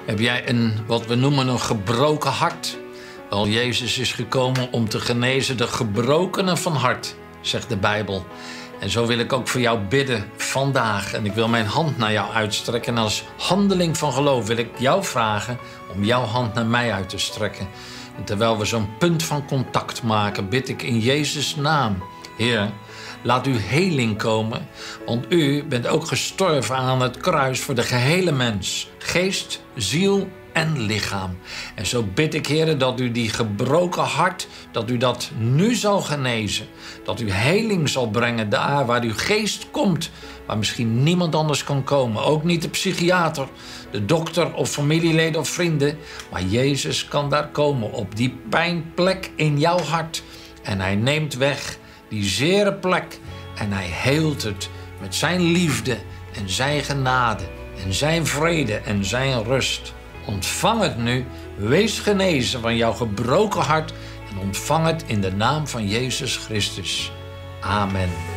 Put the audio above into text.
Heb jij wat we noemen een gebroken hart? Wel, Jezus is gekomen om te genezen de gebrokenen van hart, zegt de Bijbel. En zo wil ik ook voor jou bidden vandaag. En ik wil mijn hand naar jou uitstrekken. En als handeling van geloof wil ik jou vragen om jouw hand naar mij uit te strekken. En terwijl we zo'n punt van contact maken, bid ik in Jezus' naam. Heer, laat uw heling komen, want u bent ook gestorven aan het kruis voor de gehele mens. Geest, ziel en lichaam. En zo bid ik, Heer, dat u die gebroken hart, dat u dat nu zal genezen. Dat u heling zal brengen daar waar uw geest komt, waar misschien niemand anders kan komen. Ook niet de psychiater, de dokter of familieleden of vrienden. Maar Jezus kan daar komen op die pijnplek in jouw hart. En hij neemt weg die zere plek en hij heelt het met zijn liefde en zijn genade en zijn vrede en zijn rust. Ontvang het nu, wees genezen van jouw gebroken hart en ontvang het in de naam van Jezus Christus. Amen.